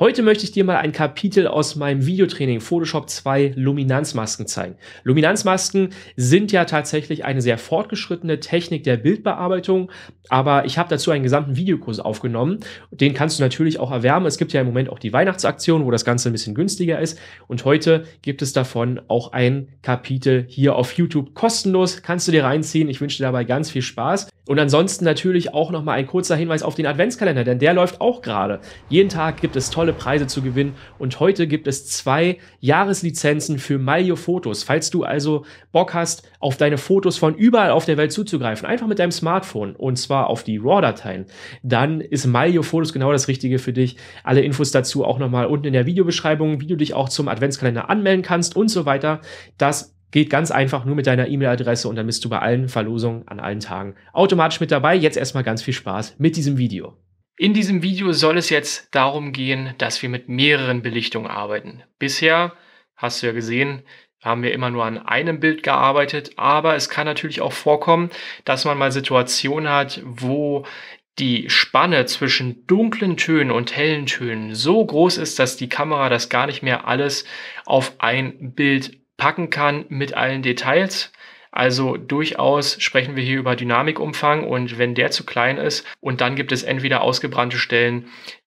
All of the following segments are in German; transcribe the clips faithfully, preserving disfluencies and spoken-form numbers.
Heute möchte ich dir mal ein Kapitel aus meinem Videotraining Photoshop zwei Luminanzmasken zeigen. Luminanzmasken sind ja tatsächlich eine sehr fortgeschrittene Technik der Bildbearbeitung, aber ich habe dazu einen gesamten Videokurs aufgenommen. Den kannst du natürlich auch erwerben. Es gibt ja im Moment auch die Weihnachtsaktion, wo das Ganze ein bisschen günstiger ist. Und heute gibt es davon auch ein Kapitel hier auf YouTube kostenlos. Kannst du dir reinziehen. Ich wünsche dir dabei ganz viel Spaß. Und ansonsten natürlich auch nochmal ein kurzer Hinweis auf den Adventskalender, denn der läuft auch gerade. Jeden Tag gibt es tolle Preise zu gewinnen und heute gibt es zwei Jahreslizenzen für Malio Fotos. Falls du also Bock hast, auf deine Fotos von überall auf der Welt zuzugreifen, einfach mit deinem Smartphone und zwar auf die RAW-Dateien, dann ist Malio Fotos genau das Richtige für dich. Alle Infos dazu auch nochmal unten in der Videobeschreibung, wie du dich auch zum Adventskalender anmelden kannst und so weiter. Das geht ganz einfach nur mit deiner E-Mail-Adresse und dann bist du bei allen Verlosungen an allen Tagen automatisch mit dabei. Jetzt erstmal ganz viel Spaß mit diesem Video. In diesem Video soll es jetzt darum gehen, dass wir mit mehreren Belichtungen arbeiten. Bisher, hast du ja gesehen, haben wir immer nur an einem Bild gearbeitet, aber es kann natürlich auch vorkommen, dass man mal Situationen hat, wo die Spanne zwischen dunklen Tönen und hellen Tönen so groß ist, dass die Kamera das gar nicht mehr alles auf ein Bild packen kann mit allen Details. Also durchaus sprechen wir hier über Dynamikumfang und wenn der zu klein ist und dann gibt es entweder ausgebrannte Stellen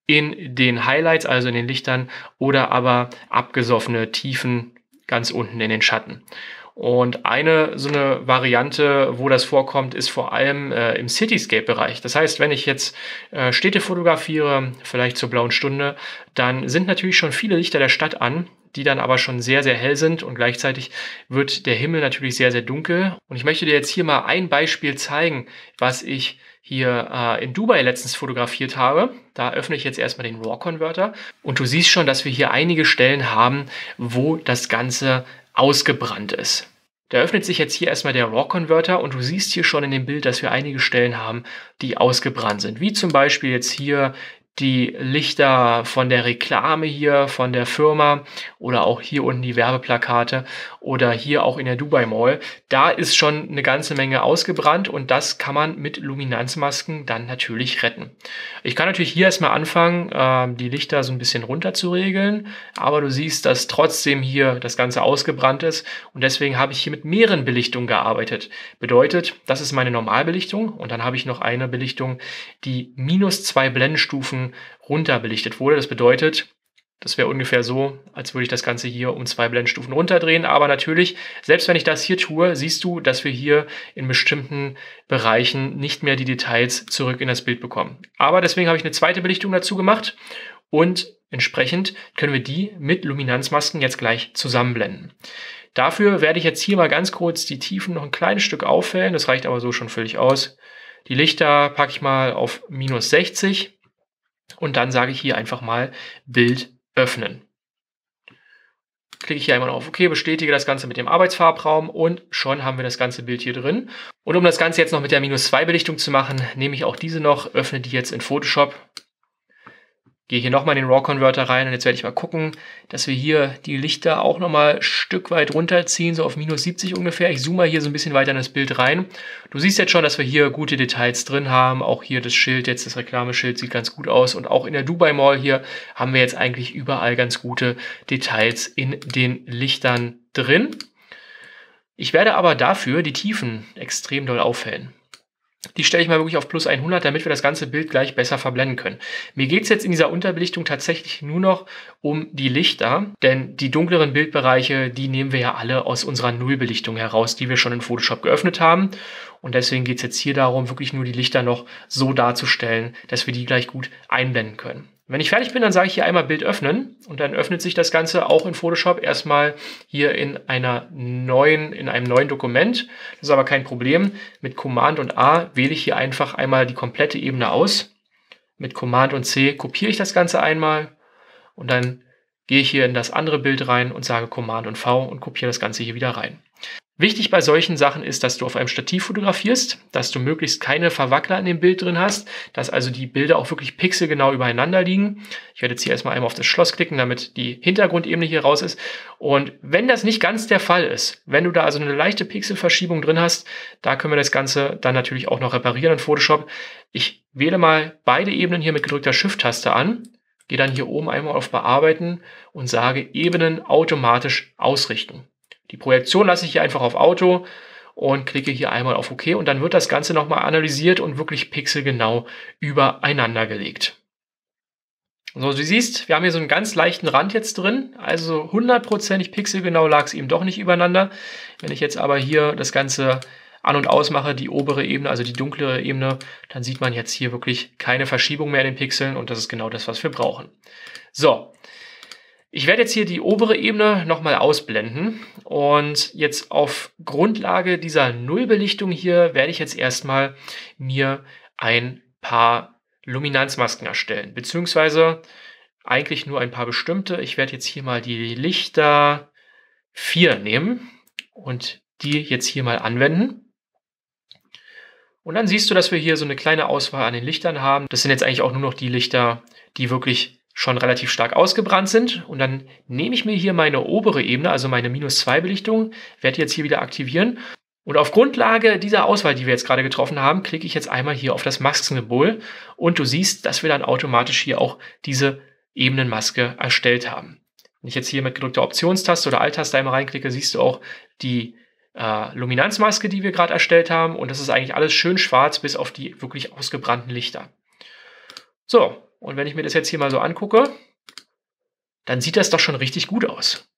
in den Highlights, also in den Lichtern, oder aber abgesoffene Tiefen ganz unten in den Schatten. Und eine so eine Variante, wo das vorkommt, ist vor allem äh, im Cityscape-Bereich. Das heißt, wenn ich jetzt äh, Städte fotografiere, vielleicht zur blauen Stunde, dann sind natürlich schon viele Lichter der Stadt an, die dann aber schon sehr, sehr hell sind und gleichzeitig wird der Himmel natürlich sehr, sehr dunkel. Und ich möchte dir jetzt hier mal ein Beispiel zeigen, was ich hier äh, in Dubai letztens fotografiert habe. Da öffne ich jetzt erstmal den RAW-Converter und du siehst schon, dass wir hier einige Stellen haben, wo das Ganze ausgebrannt ist. Da öffnet sich jetzt hier erstmal der RAW-Converter und du siehst hier schon in dem Bild, dass wir einige Stellen haben, die ausgebrannt sind. Wie zum Beispiel jetzt hier die Lichter von der Reklame hier, von der Firma oder auch hier unten die Werbeplakate oder hier auch in der Dubai Mall. Da ist schon eine ganze Menge ausgebrannt und das kann man mit Luminanzmasken dann natürlich retten. Ich kann natürlich hier erstmal anfangen, äh, die Lichter so ein bisschen runter zu regeln, aber du siehst, dass trotzdem hier das Ganze ausgebrannt ist und deswegen habe ich hier mit mehreren Belichtungen gearbeitet. Bedeutet, das ist meine Normalbelichtung und dann habe ich noch eine Belichtung, die minus zwei Blendenstufen runter belichtet wurde. Das bedeutet, das wäre ungefähr so, als würde ich das Ganze hier um zwei Blendenstufen runterdrehen. Aber natürlich, selbst wenn ich das hier tue, siehst du, dass wir hier in bestimmten Bereichen nicht mehr die Details zurück in das Bild bekommen. Aber deswegen habe ich eine zweite Belichtung dazu gemacht und entsprechend können wir die mit Luminanzmasken jetzt gleich zusammenblenden. Dafür werde ich jetzt hier mal ganz kurz die Tiefen noch ein kleines Stück auffällen. Das reicht aber so schon völlig aus. Die Lichter packe ich mal auf minus sechzig. Und dann sage ich hier einfach mal Bild öffnen. Klicke ich hier einmal auf OK, bestätige das Ganze mit dem Arbeitsfarbraum und schon haben wir das ganze Bild hier drin. Und um das Ganze jetzt noch mit der minus zwei Belichtung zu machen, nehme ich auch diese noch, öffne die jetzt in Photoshop. Gehe hier nochmal in den RAW-Converter rein und jetzt werde ich mal gucken, dass wir hier die Lichter auch nochmal ein Stück weit runterziehen, so auf minus siebzig ungefähr. Ich zoome mal hier so ein bisschen weiter in das Bild rein. Du siehst jetzt schon, dass wir hier gute Details drin haben. Auch hier das Schild, jetzt das Reklameschild sieht ganz gut aus. Und auch in der Dubai Mall hier haben wir jetzt eigentlich überall ganz gute Details in den Lichtern drin. Ich werde aber dafür die Tiefen extrem doll aufhellen. Die stelle ich mal wirklich auf plus hundert, damit wir das ganze Bild gleich besser verblenden können. Mir geht es jetzt in dieser Unterbelichtung tatsächlich nur noch um die Lichter, denn die dunkleren Bildbereiche, die nehmen wir ja alle aus unserer Nullbelichtung heraus, die wir schon in Photoshop geöffnet haben. Und deswegen geht es jetzt hier darum, wirklich nur die Lichter noch so darzustellen, dass wir die gleich gut einblenden können. Wenn ich fertig bin, dann sage ich hier einmal Bild öffnen und dann öffnet sich das Ganze auch in Photoshop erstmal hier in einer neuen, in einem neuen Dokument. Das ist aber kein Problem. Mit Command und A wähle ich hier einfach einmal die komplette Ebene aus. Mit Command und C kopiere ich das Ganze einmal und dann gehe ich hier in das andere Bild rein und sage Command und V und kopiere das Ganze hier wieder rein. Wichtig bei solchen Sachen ist, dass du auf einem Stativ fotografierst, dass du möglichst keine Verwackler in dem Bild drin hast, dass also die Bilder auch wirklich pixelgenau übereinander liegen. Ich werde jetzt hier erstmal einmal auf das Schloss klicken, damit die Hintergrundebene hier raus ist. Und wenn das nicht ganz der Fall ist, wenn du da also eine leichte Pixelverschiebung drin hast, da können wir das Ganze dann natürlich auch noch reparieren in Photoshop. Ich wähle mal beide Ebenen hier mit gedrückter Shift-Taste an gehe dann hier oben einmal auf Bearbeiten und sage Ebenen automatisch ausrichten. Die Projektion lasse ich hier einfach auf Auto und klicke hier einmal auf OK und dann wird das Ganze nochmal analysiert und wirklich pixelgenau übereinander gelegt. So, du siehst, wir haben hier so einen ganz leichten Rand jetzt drin, also hundertprozentig pixelgenau lag es eben doch nicht übereinander. Wenn ich jetzt aber hier das Ganze an- und ausmache, die obere Ebene, also die dunklere Ebene, dann sieht man jetzt hier wirklich keine Verschiebung mehr in den Pixeln und das ist genau das, was wir brauchen. So, ich werde jetzt hier die obere Ebene nochmal ausblenden und jetzt auf Grundlage dieser Nullbelichtung hier werde ich jetzt erstmal mir ein paar Luminanzmasken erstellen, beziehungsweise eigentlich nur ein paar bestimmte. Ich werde jetzt hier mal die Lichter vier nehmen und die jetzt hier mal anwenden. Und dann siehst du, dass wir hier so eine kleine Auswahl an den Lichtern haben. Das sind jetzt eigentlich auch nur noch die Lichter, die wirklich schon relativ stark ausgebrannt sind. Und dann nehme ich mir hier meine obere Ebene, also meine minus zwei Belichtung, werde jetzt hier wieder aktivieren. Und auf Grundlage dieser Auswahl, die wir jetzt gerade getroffen haben, klicke ich jetzt einmal hier auf das Maskensymbol und du siehst, dass wir dann automatisch hier auch diese Ebenenmaske erstellt haben. Wenn ich jetzt hier mit gedrückter Optionstaste oder Alt-Taste einmal reinklicke, siehst du auch die äh, Luminanzmaske, die wir gerade erstellt haben und das ist eigentlich alles schön schwarz, bis auf die wirklich ausgebrannten Lichter. So, und wenn ich mir das jetzt hier mal so angucke, dann sieht das doch schon richtig gut aus.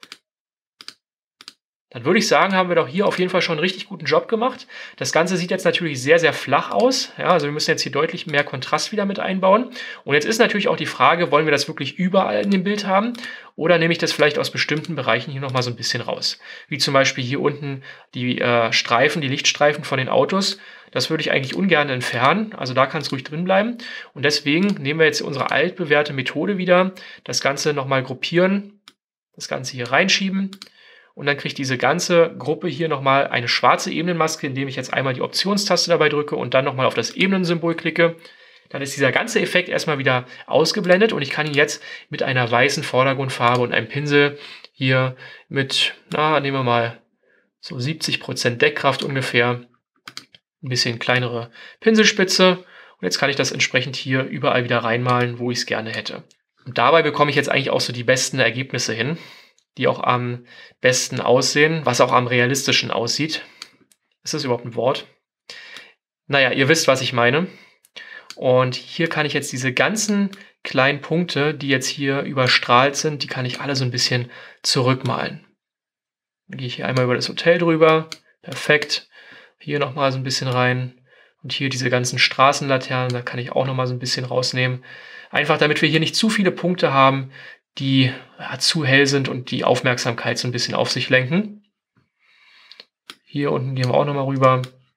Dann würde ich sagen, haben wir doch hier auf jeden Fall schon einen richtig guten Job gemacht. Das Ganze sieht jetzt natürlich sehr, sehr flach aus. Ja, also wir müssen jetzt hier deutlich mehr Kontrast wieder mit einbauen. Und jetzt ist natürlich auch die Frage, wollen wir das wirklich überall in dem Bild haben? Oder nehme ich das vielleicht aus bestimmten Bereichen hier nochmal so ein bisschen raus? Wie zum Beispiel hier unten die äh, Streifen, die Lichtstreifen von den Autos. Das würde ich eigentlich ungern entfernen. Also da kann es ruhig drin bleiben. Und deswegen nehmen wir jetzt unsere altbewährte Methode wieder. Das Ganze nochmal gruppieren. Das Ganze hier reinschieben. Und dann kriegt diese ganze Gruppe hier nochmal eine schwarze Ebenenmaske, indem ich jetzt einmal die Optionstaste dabei drücke und dann nochmal auf das Ebenensymbol klicke. Dann ist dieser ganze Effekt erstmal wieder ausgeblendet und ich kann ihn jetzt mit einer weißen Vordergrundfarbe und einem Pinsel hier mit, na, nehmen wir mal so siebzig Prozent Deckkraft ungefähr, ein bisschen kleinere Pinselspitze und jetzt kann ich das entsprechend hier überall wieder reinmalen, wo ich es gerne hätte. Und dabei bekomme ich jetzt eigentlich auch so die besten Ergebnisse hin, die auch am besten aussehen, was auch am realistischen aussieht. Ist das überhaupt ein Wort? Naja, ihr wisst, was ich meine. Und hier kann ich jetzt diese ganzen kleinen Punkte, die jetzt hier überstrahlt sind, die kann ich alle so ein bisschen zurückmalen. Dann gehe ich hier einmal über das Hotel drüber. Perfekt. Hier nochmal so ein bisschen rein. Und hier diese ganzen Straßenlaternen, da kann ich auch nochmal so ein bisschen rausnehmen. Einfach damit wir hier nicht zu viele Punkte haben, die ja, zu hell sind und die Aufmerksamkeit so ein bisschen auf sich lenken. Hier unten gehen wir auch nochmal rüber.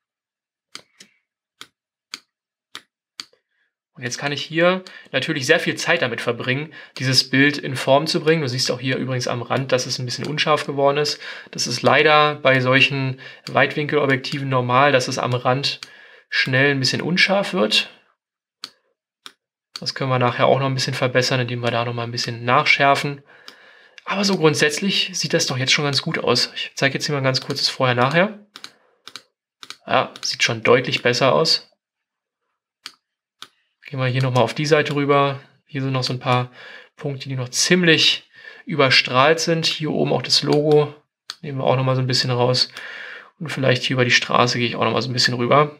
Und jetzt kann ich hier natürlich sehr viel Zeit damit verbringen, dieses Bild in Form zu bringen. Du siehst auch hier übrigens am Rand, dass es ein bisschen unscharf geworden ist. Das ist leider bei solchen Weitwinkelobjektiven normal, dass es am Rand schnell ein bisschen unscharf wird. Das können wir nachher auch noch ein bisschen verbessern, indem wir da noch mal ein bisschen nachschärfen. Aber so grundsätzlich sieht das doch jetzt schon ganz gut aus. Ich zeige jetzt hier mal ein ganz kurzes Vorher-Nachher. Ja, sieht schon deutlich besser aus. Gehen wir hier nochmal auf die Seite rüber. Hier sind noch so ein paar Punkte, die noch ziemlich überstrahlt sind. Hier oben auch das Logo. Nehmen wir auch nochmal so ein bisschen raus. Und vielleicht hier über die Straße gehe ich auch nochmal so ein bisschen rüber.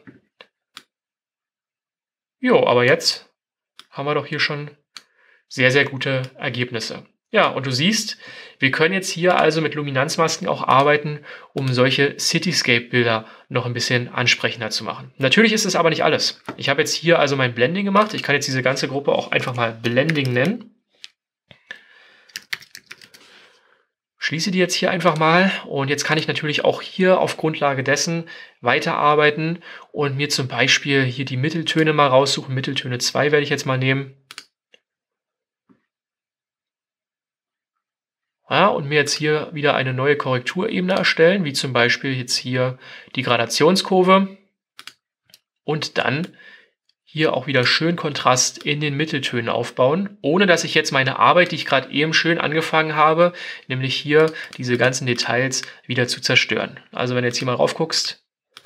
Jo, aber jetzt haben wir doch hier schon sehr, sehr gute Ergebnisse. Ja, und du siehst, wir können jetzt hier also mit Luminanzmasken auch arbeiten, um solche Cityscape-Bilder noch ein bisschen ansprechender zu machen. Natürlich ist es aber nicht alles. Ich habe jetzt hier also mein Blending gemacht. Ich kann jetzt diese ganze Gruppe auch einfach mal Blending nennen. Schließe die jetzt hier einfach mal und jetzt kann ich natürlich auch hier auf Grundlage dessen weiterarbeiten und mir zum Beispiel hier die Mitteltöne mal raussuchen. Mitteltöne zwei werde ich jetzt mal nehmen. Ja, und mir jetzt hier wieder eine neue Korrekturebene erstellen, wie zum Beispiel jetzt hier die Gradationskurve und dann hier auch wieder schön Kontrast in den Mitteltönen aufbauen, ohne dass ich jetzt meine Arbeit, die ich gerade eben schön angefangen habe, nämlich hier diese ganzen Details wieder zu zerstören. Also wenn du jetzt hier mal rauf guckst,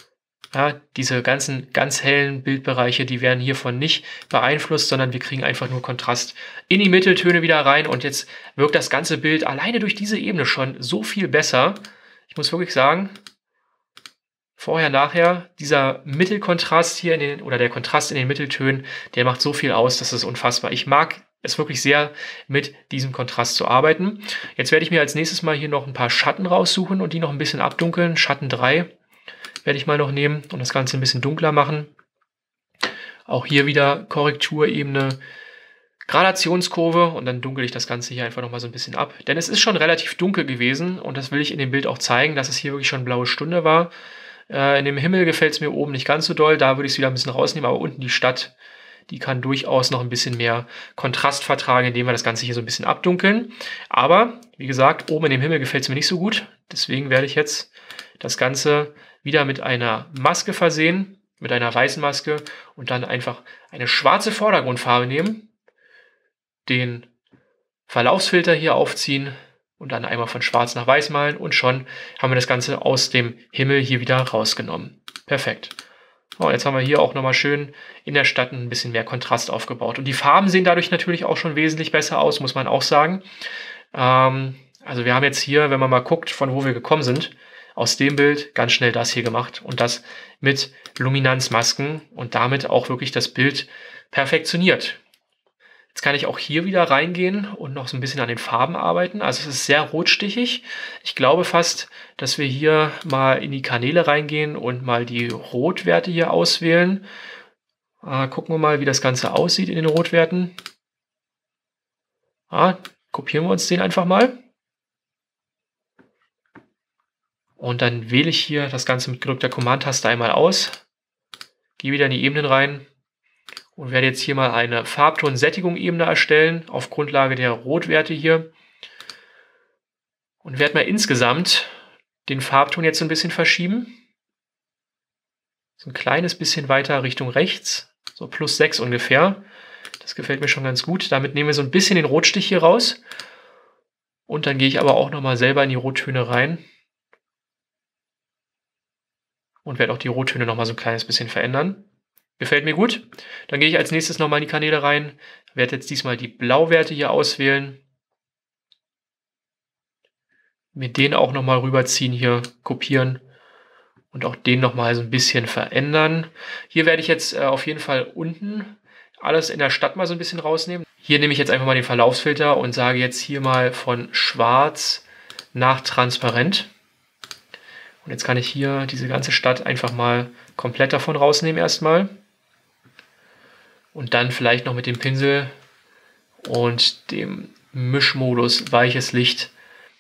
Ja, diese ganzen ganz hellen Bildbereiche, die werden hiervon nicht beeinflusst, sondern wir kriegen einfach nur Kontrast in die Mitteltöne wieder rein. Und jetzt wirkt das ganze Bild alleine durch diese Ebene schon so viel besser. Ich muss wirklich sagen, vorher, nachher, dieser Mittelkontrast hier in den, oder der Kontrast in den Mitteltönen, der macht so viel aus, das ist unfassbar. Ich mag es wirklich sehr, mit diesem Kontrast zu arbeiten. Jetzt werde ich mir als nächstes mal hier noch ein paar Schatten raussuchen und die noch ein bisschen abdunkeln. Schatten drei werde ich mal noch nehmen und das Ganze ein bisschen dunkler machen. Auch hier wieder Korrekturebene, Gradationskurve und dann dunkel ich das Ganze hier einfach noch mal so ein bisschen ab. Denn es ist schon relativ dunkel gewesen und das will ich in dem Bild auch zeigen, dass es hier wirklich schon blaue Stunde war. Äh, in dem Himmel gefällt es mir oben nicht ganz so doll, da würde ich es wieder ein bisschen rausnehmen, aber unten die Stadt, die kann durchaus noch ein bisschen mehr Kontrast vertragen, indem wir das Ganze hier so ein bisschen abdunkeln. Aber, wie gesagt, oben in dem Himmel gefällt es mir nicht so gut. Deswegen werde ich jetzt das Ganze wieder mit einer Maske versehen, mit einer weißen Maske und dann einfach eine schwarze Vordergrundfarbe nehmen, den Verlaufsfilter hier aufziehen und dann einmal von schwarz nach weiß malen und schon haben wir das Ganze aus dem Himmel hier wieder rausgenommen. Perfekt. Oh, jetzt haben wir hier auch nochmal schön in der Stadt ein bisschen mehr Kontrast aufgebaut. Und die Farben sehen dadurch natürlich auch schon wesentlich besser aus, muss man auch sagen. Ähm, also wir haben jetzt hier, wenn man mal guckt, von wo wir gekommen sind, aus dem Bild ganz schnell das hier gemacht und das mit Luminanzmasken und damit auch wirklich das Bild perfektioniert. Jetzt kann ich auch hier wieder reingehen und noch so ein bisschen an den Farben arbeiten. Also es ist sehr rotstichig. Ich glaube fast, dass wir hier mal in die Kanäle reingehen und mal die Rotwerte hier auswählen. Äh, gucken wir mal, wie das Ganze aussieht in den Rotwerten. Ah, kopieren wir uns den einfach mal. Und dann wähle ich hier das Ganze mit gedrückter Command-Taste einmal aus, gehe wieder in die Ebenen rein und werde jetzt hier mal eine Farbton-Sättigung-Ebene erstellen auf Grundlage der Rotwerte hier und werde mal insgesamt den Farbton jetzt so ein bisschen verschieben. So ein kleines bisschen weiter Richtung rechts, so plus sechs ungefähr. Das gefällt mir schon ganz gut. Damit nehmen wir so ein bisschen den Rotstich hier raus und dann gehe ich aber auch nochmal selber in die Rottöne rein. Und werde auch die Rottöne nochmal so ein kleines bisschen verändern. Gefällt mir gut. Dann gehe ich als nächstes nochmal in die Kanäle rein. Werde jetzt diesmal die Blauwerte hier auswählen. Mir den auch nochmal rüberziehen hier, kopieren. Und auch den nochmal so ein bisschen verändern. Hier werde ich jetzt äh, auf jeden Fall unten alles in der Stadt mal so ein bisschen rausnehmen. Hier nehme ich jetzt einfach mal den Verlaufsfilter und sage jetzt hier mal von schwarz nach transparent. Und jetzt kann ich hier diese ganze Stadt einfach mal komplett davon rausnehmen erstmal. Und dann vielleicht noch mit dem Pinsel und dem Mischmodus weiches Licht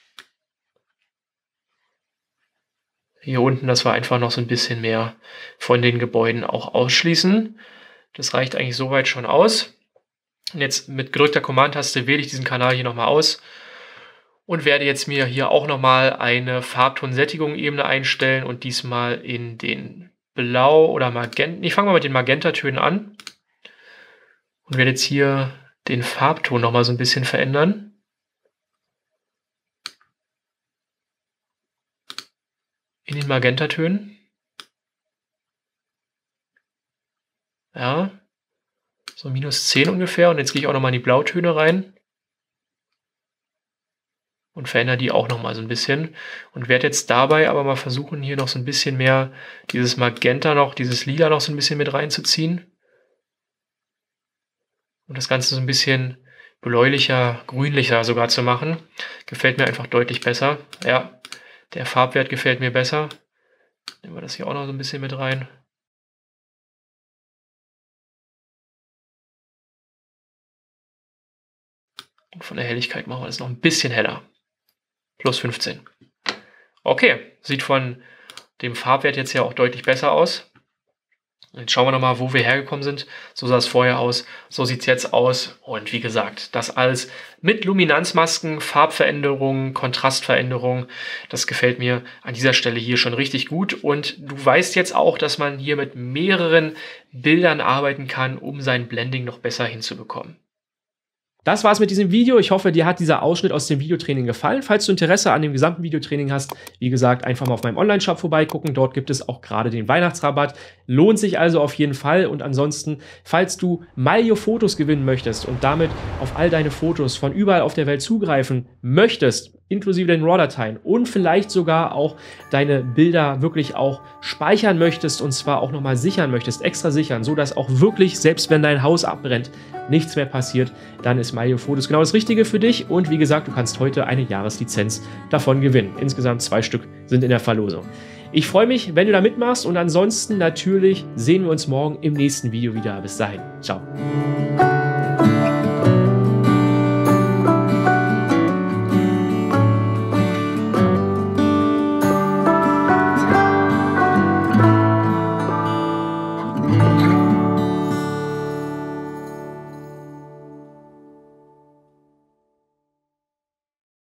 hier unten, dass wir einfach noch so ein bisschen mehr von den Gebäuden auch ausschließen. Das reicht eigentlich soweit schon aus. Und jetzt mit gedrückter Command-Taste wähle ich diesen Kanal hier nochmal aus. Und werde jetzt mir hier auch nochmal eine Farbton-Sättigung-Ebene einstellen und diesmal in den Blau- oder Magenta. Ich fange mal mit den Magentatönen an und werde jetzt hier den Farbton nochmal so ein bisschen verändern. In den Magentatönen. Ja, so minus zehn ungefähr. Und jetzt gehe ich auch nochmal in die Blautöne rein. Und verändere die auch noch mal so ein bisschen und werde jetzt dabei aber mal versuchen, hier noch so ein bisschen mehr dieses Magenta noch, dieses Lila noch so ein bisschen mit reinzuziehen. Und das Ganze so ein bisschen bläulicher, grünlicher sogar zu machen. Gefällt mir einfach deutlich besser. Ja, der Farbwert gefällt mir besser. Nehmen wir das hier auch noch so ein bisschen mit rein. Und von der Helligkeit machen wir das noch ein bisschen heller. Plus fünfzehn. Okay, sieht von dem Farbwert jetzt ja auch deutlich besser aus. Jetzt schauen wir nochmal, wo wir hergekommen sind. So sah es vorher aus, so sieht es jetzt aus. Und wie gesagt, das alles mit Luminanzmasken, Farbveränderungen, Kontrastveränderungen. Das gefällt mir an dieser Stelle hier schon richtig gut. Und du weißt jetzt auch, dass man hier mit mehreren Bildern arbeiten kann, um sein Blending noch besser hinzubekommen. Das war's mit diesem Video. Ich hoffe, dir hat dieser Ausschnitt aus dem Videotraining gefallen. Falls du Interesse an dem gesamten Videotraining hast, wie gesagt, einfach mal auf meinem Online-Shop vorbeigucken. Dort gibt es auch gerade den Weihnachtsrabatt. Lohnt sich also auf jeden Fall. Und ansonsten, falls du Malio-Fotos gewinnen möchtest und damit auf all deine Fotos von überall auf der Welt zugreifen möchtest, inklusive den RAW-Dateien und vielleicht sogar auch deine Bilder wirklich auch speichern möchtest und zwar auch nochmal sichern möchtest, extra sichern, sodass auch wirklich, selbst wenn dein Haus abbrennt, nichts mehr passiert, dann ist Malio Fotos genau das Richtige für dich und wie gesagt, du kannst heute eine Jahreslizenz davon gewinnen. Insgesamt zwei Stück sind in der Verlosung. Ich freue mich, wenn du da mitmachst und ansonsten natürlich sehen wir uns morgen im nächsten Video wieder. Bis dahin, ciao.